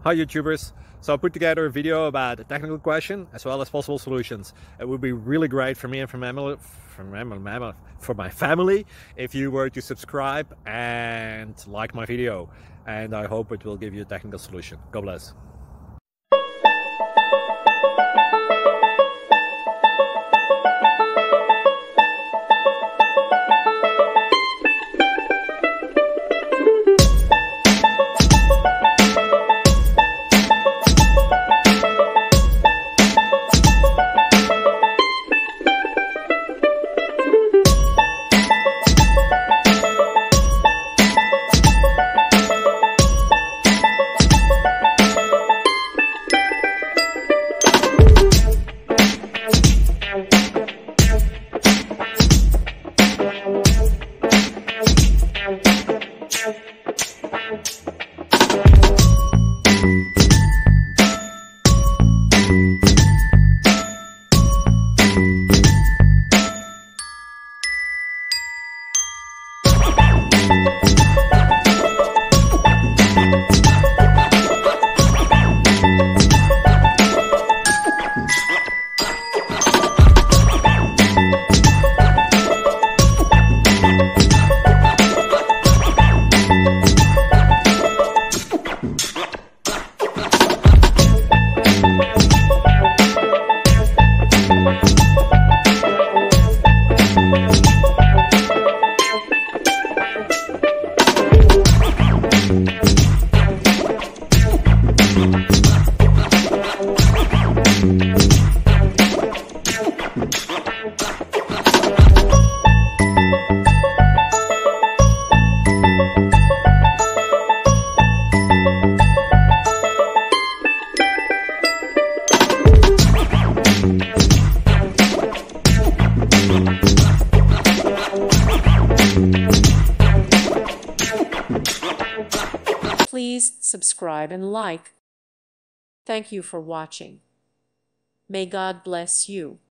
Hi YouTubers! So I put together a video about a technical question as well as possible solutions. It would be really great for me and for my family if you were to subscribe and like my video, and I hope it will give you a technical solution. God bless. Please subscribe and like. Thank you for watching. May God bless you.